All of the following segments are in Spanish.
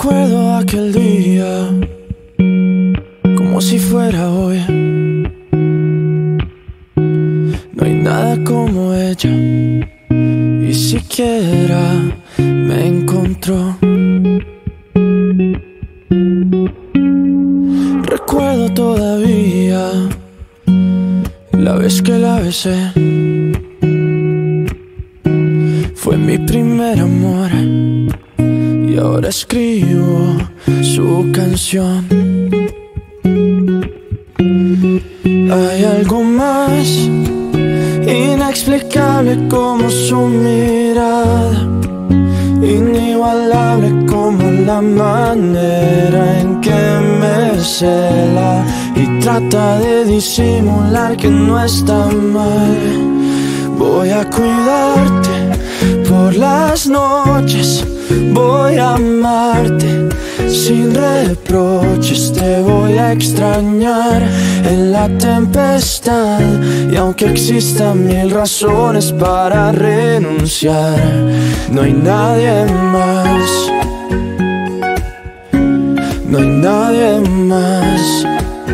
Recuerdo aquel día como si fuera hoy. No hay nada como ella, y siquiera me encontró. Recuerdo todavía la vez que la besé. Fue mi primer amor y ahora escribo su canción. Hay algo más inexplicable como su mirada, inigualable como la manera en que me cela y trata de disimular que no está mal. Voy a cuidarte por las noches, voy a amarte sin reproches, te voy a extrañar en la tempestad. Y aunque existan mil razones para renunciar, no hay nadie más, no hay nadie más.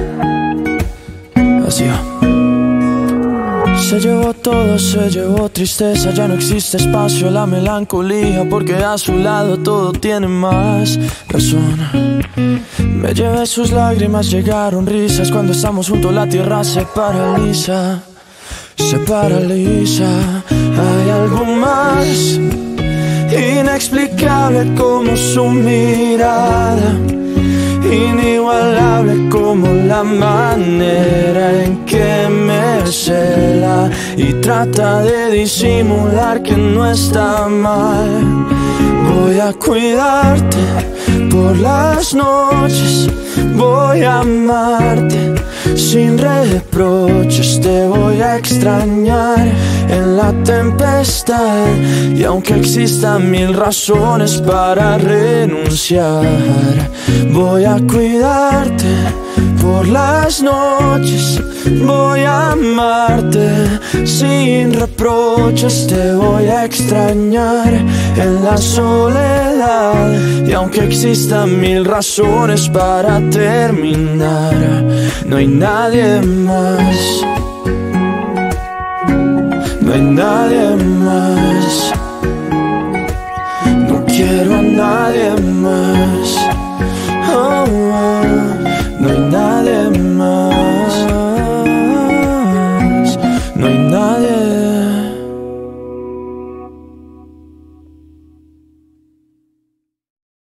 Así va. Se llevó todo, se llevó tristeza, ya no existe espacio a la melancolía, porque a su lado todo tiene más razón. Me llevé sus lágrimas, llegaron risas, cuando estamos juntos la tierra se paraliza, se paraliza. Hay algo más inexplicable como su mirada, inigualable como la manera en que me cela y trata de disimular que no está mal. Voy a cuidarte por las noches, voy a amarte sin reproches, te voy a extrañar en la tempestad. Y aunque existan mil razones para renunciar, voy a cuidarte por las noches, voy a amarte sin reproches, te voy a extrañar en la soledad. Y aunque existan mil razones para terminar, no hay nadie más, no hay nadie más.